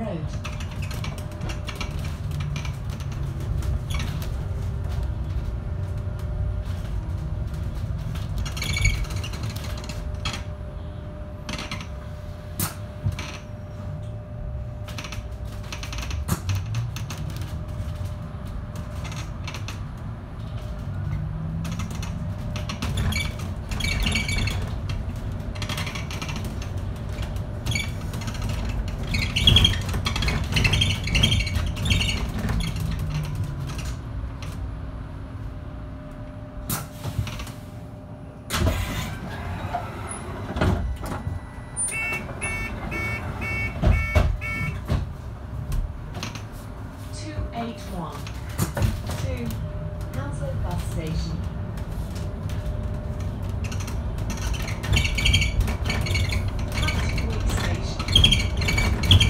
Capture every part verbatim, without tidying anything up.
Road. eight one to Hounslow Bus Station. Hampton Station.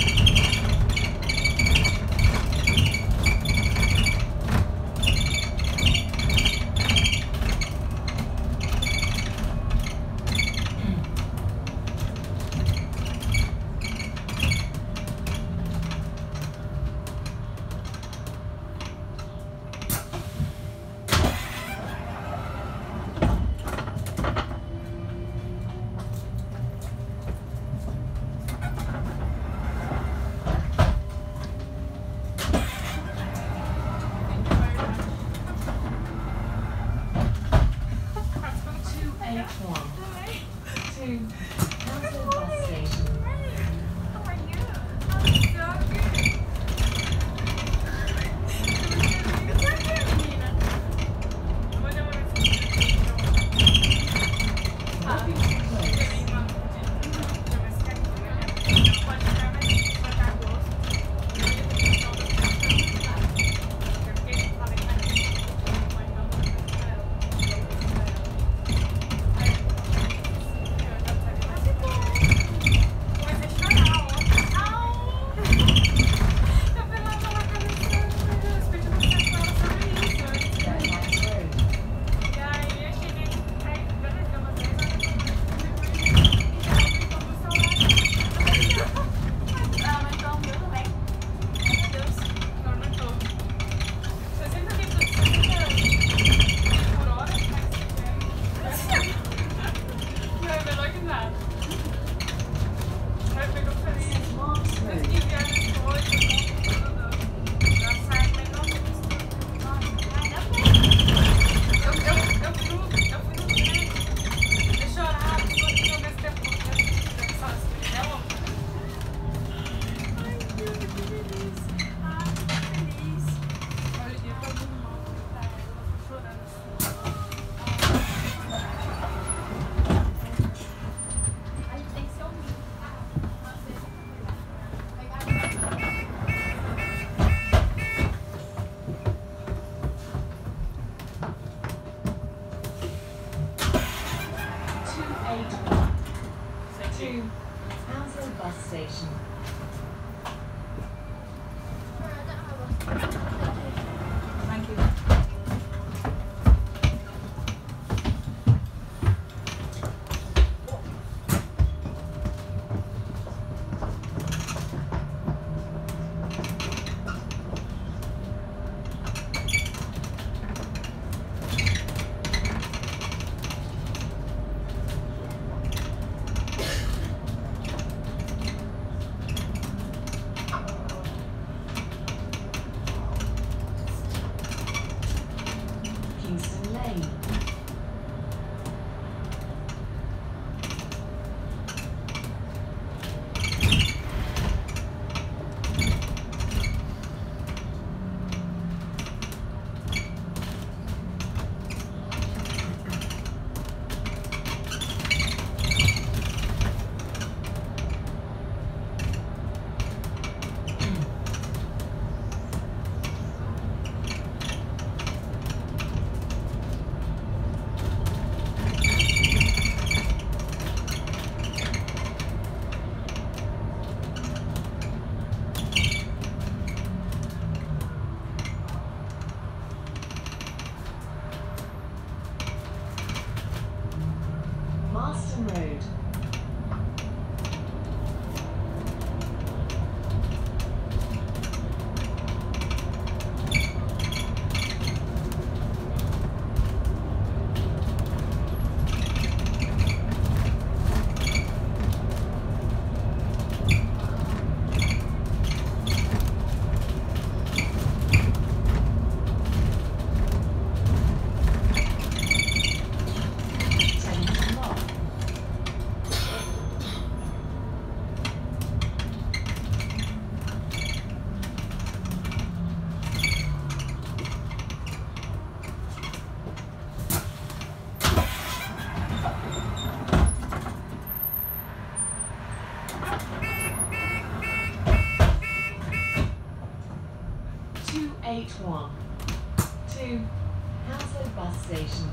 eight one to Hounslow Bus Station.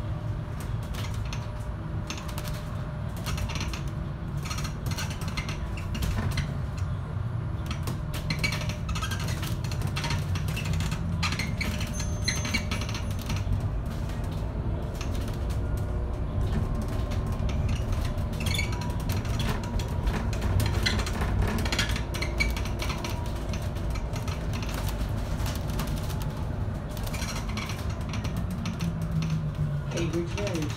Cambridge Road.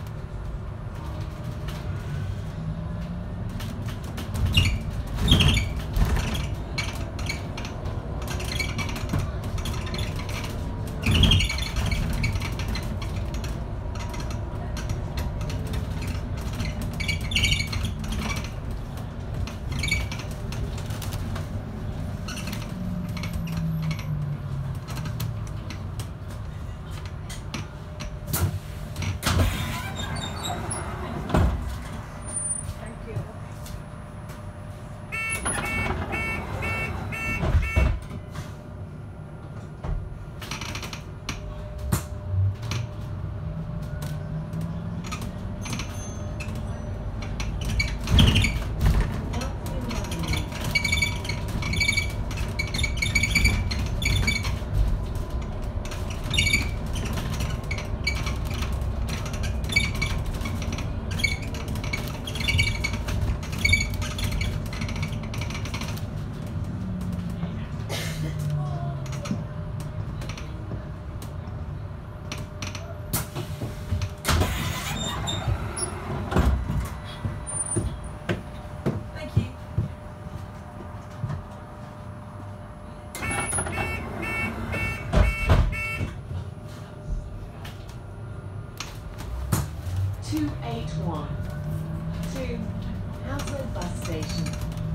two eight one to Hounslow Bus Station.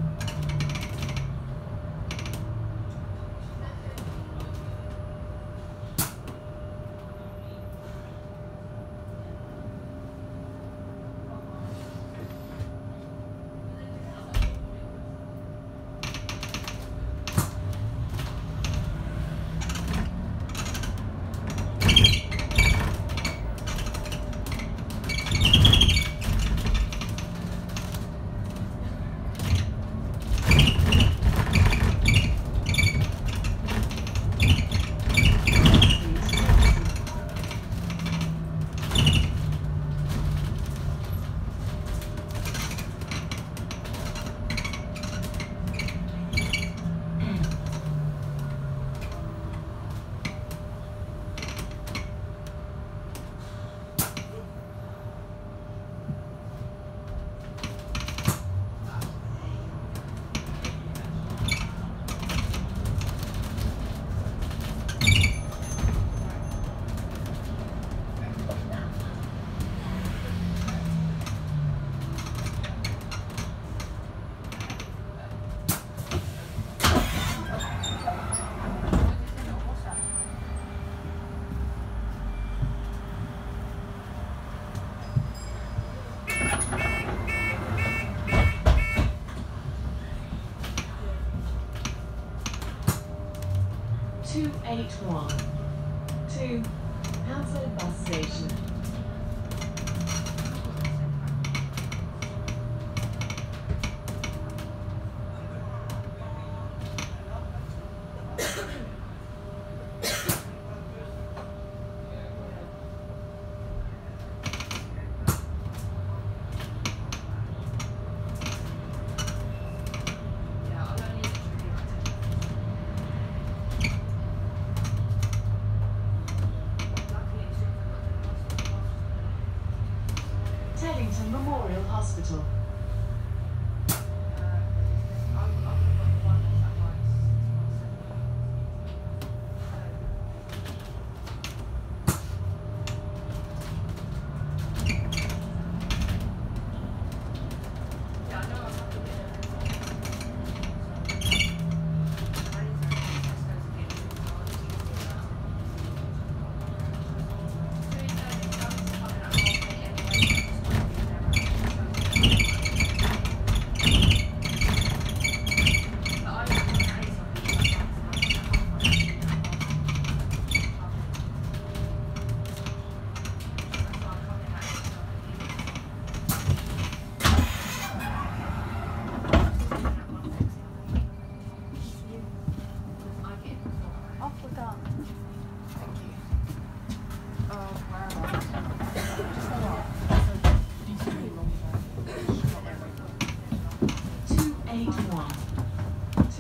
two eight one to Hounslow Bus Station.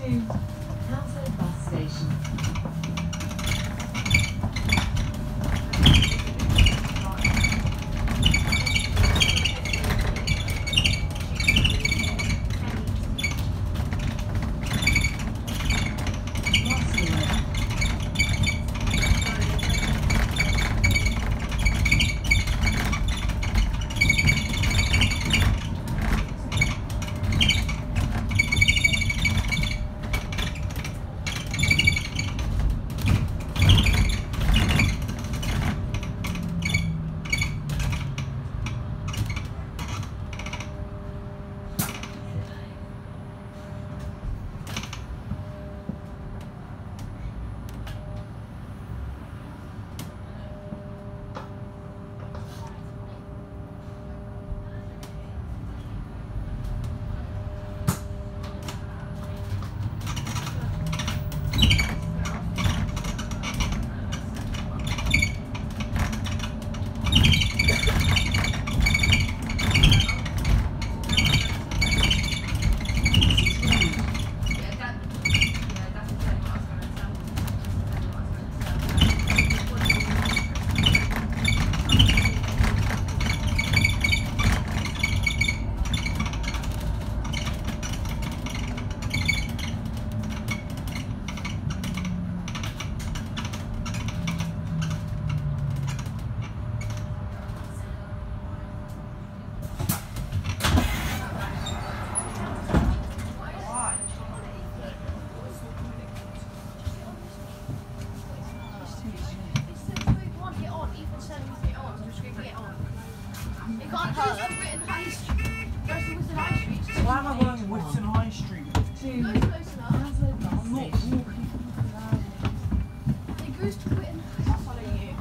to Hounslow Bus Station. Why am I going Whitton High Street? To Hounslow Bus I'm not Station. walking around. It goes to Whitton. I'll follow you.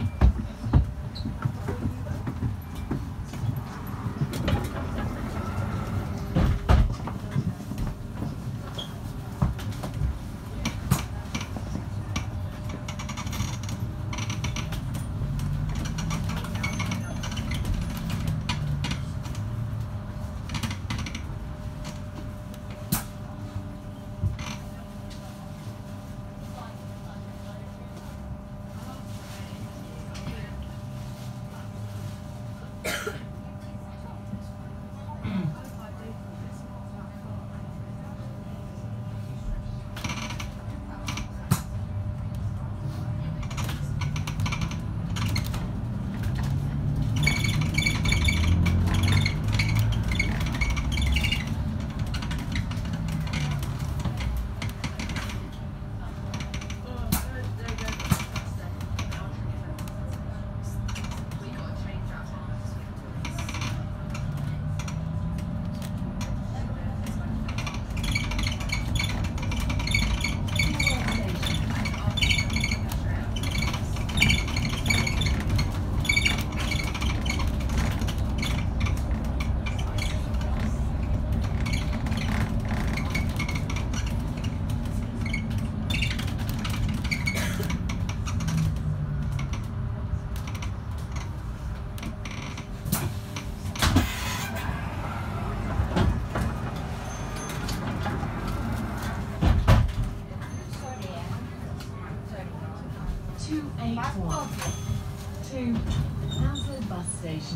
two eight one to Hounslow Bus Station.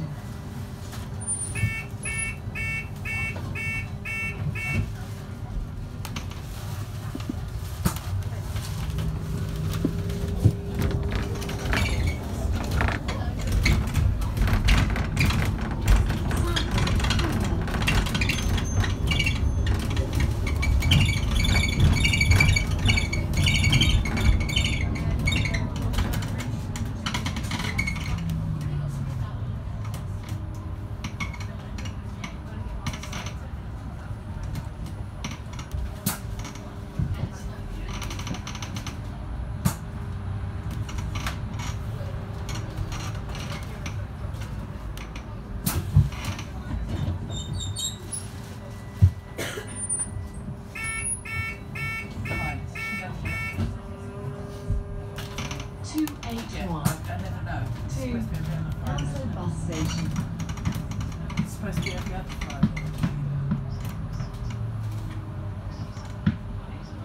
two eight one I never know. It's to supposed to be every other Friday. Hounslow Bus Station. It's supposed to be every other Friday.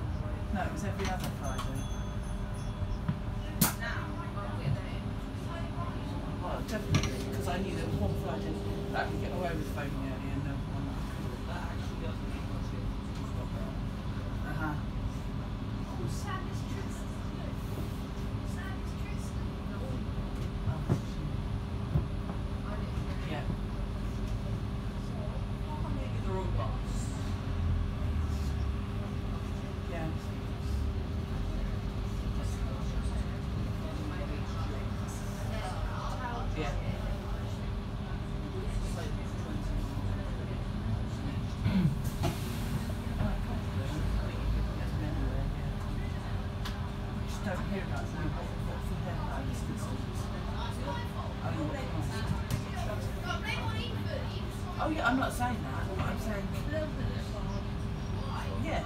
was every other Friday. Well, definitely, because I knew there was one Friday that I could get away with phoning early and there was one that I couldn't. Uh-huh. Yeah. Yeah. Yeah. Just don't hear about it now. What's the headline this instance? Oh yeah, I'm not saying that, but I'm saying yeah.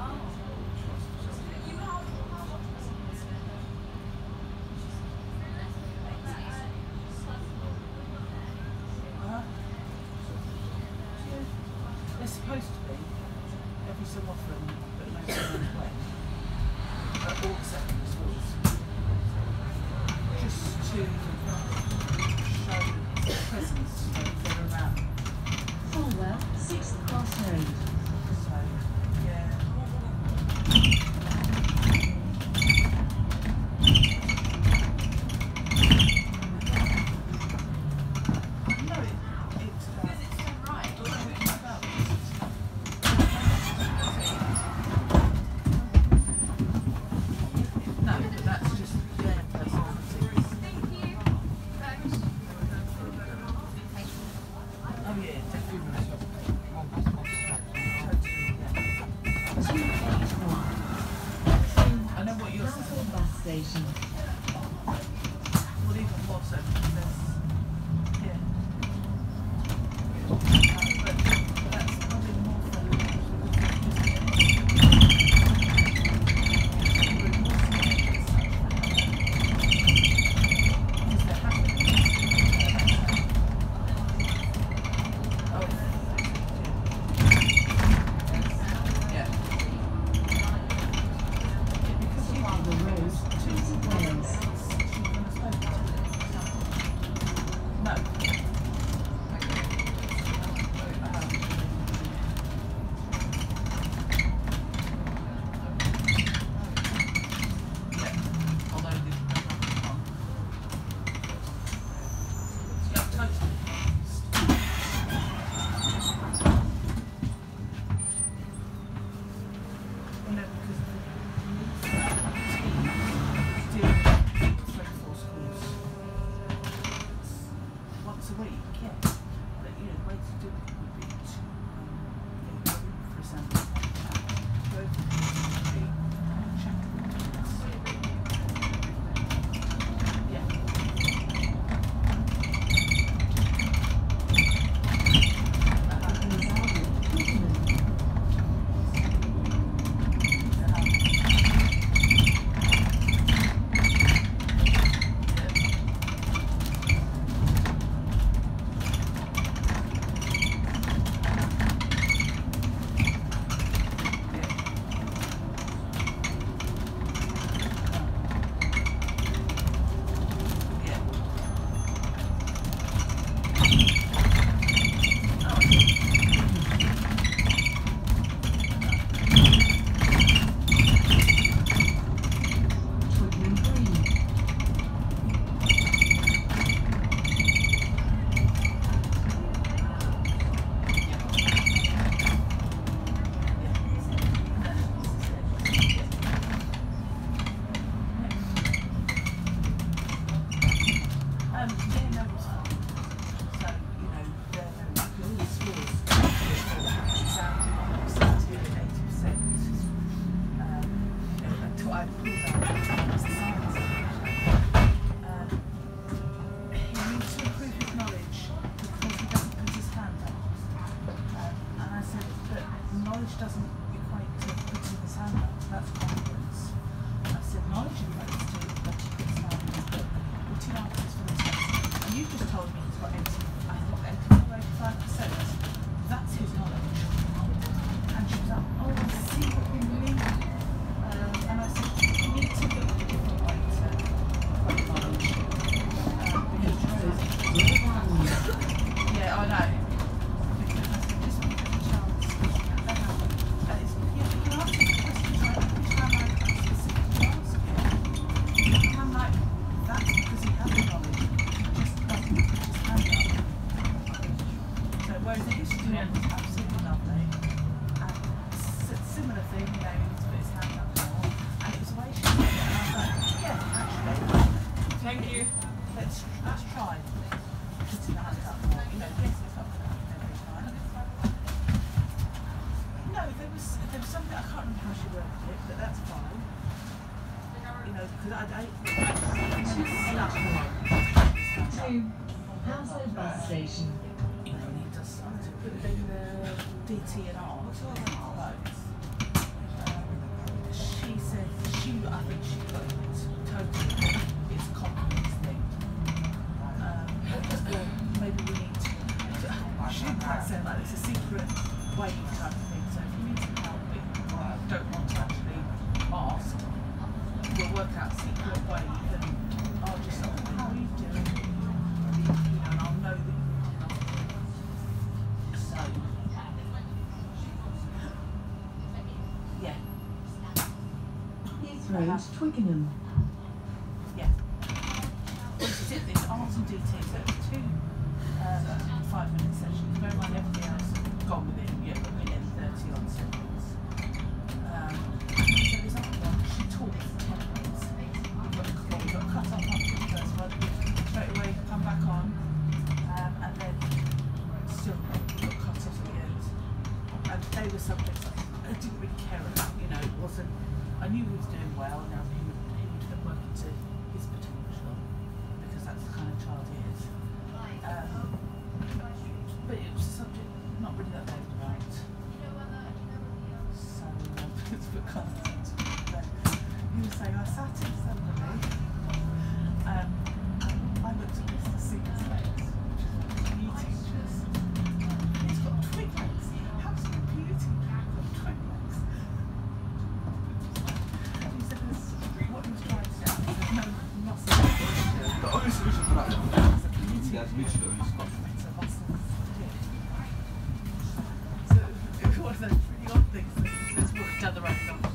Uh-huh. They're supposed to be every so often, but no one when. At all secondary schools. Just to show presence when they're around. Fulwell, sixth Cross Road. So, yeah. No, it, it's about... Because it's so right. No, it's about... No, but that's just their personality. Oh yeah, definitely. two eight one. I know what you're Council saying. bus station. Well, even more so because there's, yeah. Uh, but that's probably more for because they're happy. Oh, yeah. Because you Father Road, Prince of Wales. No. Yeah. Although the yeah, totally. Well, no, because the team deal with twenty-four schools once a week, yeah. But you know, the way to do it would be to um, you know, go in for example, go over to the street, check the kids. Yeah. Twickenham Green. Um, yeah, no, it's fine. So, you know, they're like all the schools sounded seventy and eighty percent. Um, until I pulled out the science. Um, he needs to improve his knowledge because he doesn't put his hand up. Um, and I said that knowledge doesn't equate to putting his hand up. That's confidence. I said knowledge equates to that he puts his hand up. What he answers for the test. And you just told me he's got eighty, I thought eighty-four, eighty-five percent. That's his knowledge. And she was like, oh, I see what you mean. Um, and because I, I, To Hounslow Bus Station. he does start to put in the D T and R. She said she, I think she got it totally. It's a confidence thing. Um, well, maybe we need to. She didn't quite say like it's a secret wave type of thing. So if you need some help, but you don't want to actually ask, we'll work out a secret wave and I'll just say, how are you doing? You know, and I'll know that you need help. So, yeah. Heathrow to Twickenham. Yeah. This is it, it's Art and D T, so it's two um, five minute sessions. Bear in mind everything else gone within, yeah, a minute and thirty odd seconds. Um, so there's another one, she talks for ten minutes. We've got, well, we've got to cut off after the first one, straight away, come back on, um, and then still we've got cut off at the end. And they were subjects I didn't really care about, you know, it wasn't, I knew he was doing well, and he would, he would work into his potential, because that's the kind of child he is. Um, but it was a subject not really that bothered about. So, um, it's for content. But he was saying, I sat in somebody, um, and I looked at Mister Singer's legs, which is one of his new teachers. He's got twin legs. How's your beauty got twin legs? And he said, this, what he was trying to say, there's no muscle. The only solution for that It's a beauty. is mutual use contract. It's a muscle. So, it's one of those really odd things that he says, walk down the road. So,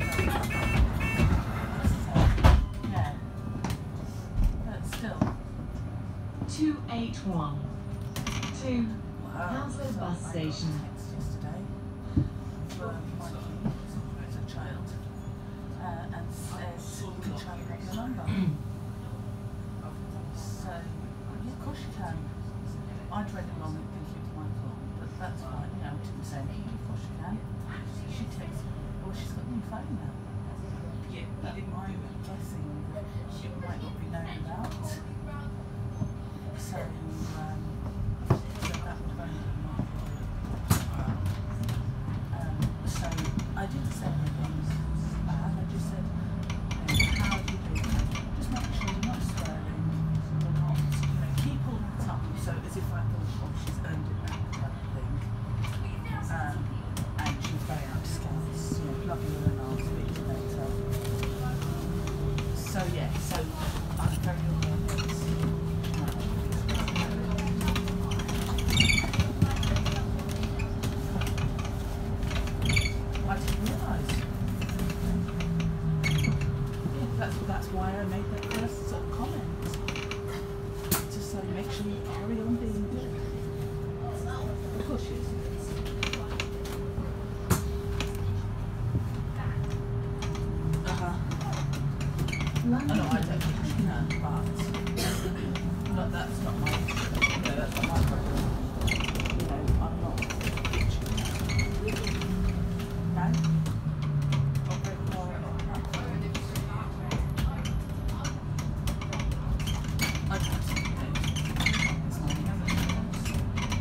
yeah. But still. two eighty-one. To Hounslow Bus Station. Yesterday, for Mikey, who's a child, uh, and said, "Can try and have your number?" So, yeah, of course you can. I'd read it wrong and think it was Michael, but that's fine. You know, I didn't say anything. Of course you can. She takes, well, she's got a new phone now. Yeah, I'm guessing it might not be known about. So, um, so that would have only been Michael. Um, so I didn't say anything bad. I just said, you know, how are you doing? Just make sure you're not swearing, you're not, you know, keep all the time. So as if I thought, oh, she's earned it back type of thing. Um, and she was very out scouts, you know, love you and I'll speak to you later. So yeah, so I'm very aware of this. I didn't realise. Yeah, that's, that's why I made that first sort of comment. To say, make sure you carry on being good. Of course she is. Uh-huh. Oh, no, I don't think she can, but not, that's not my, you know, that's not my problem. You know, I'm not bitching. No? I'll break the law on that. I can't see it. It's not the other things.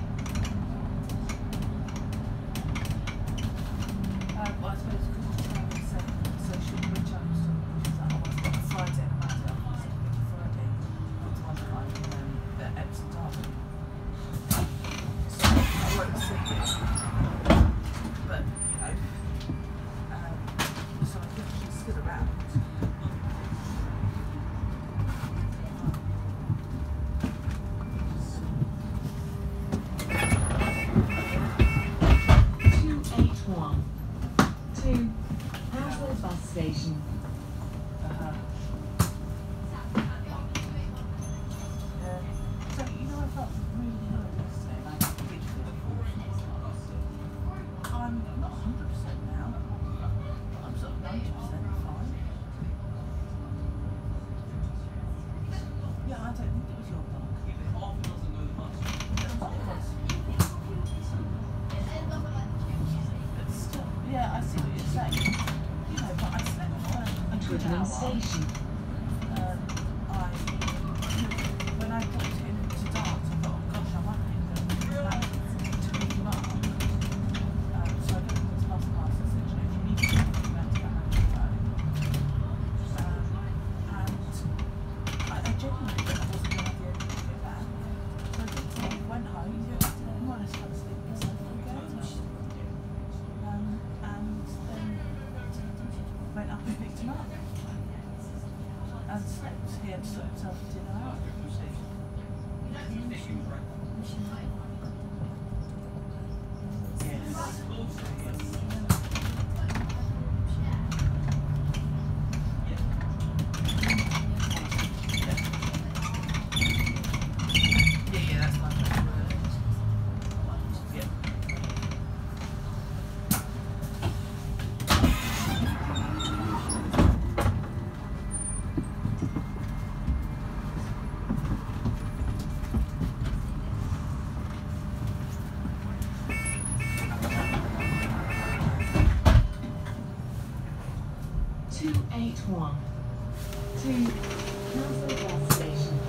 Uh, well, I suppose because she's trying to say, so she'll reach out to someone. She's like, oh, I've got a Friday and a Monday. I'm going to say, Friday. Not the one that I can, um, the Epsom Derby. So I won't see it. But, you know, um, so I think she's still around. two eighty-one. To Hounslow Bus Station. Uh-huh. Yeah. So, you know, I felt really good yesterday, and I did feel I'm not one hundred percent now. I'm sort of ninety percent fine. Yeah, I don't think it was your book. But still, yeah, I see what you're saying. You know, but I slept for a good Twickenham hour. Station. picked him up and slept. He had slept himself at dinner out. two eight one to Castle Bus Station.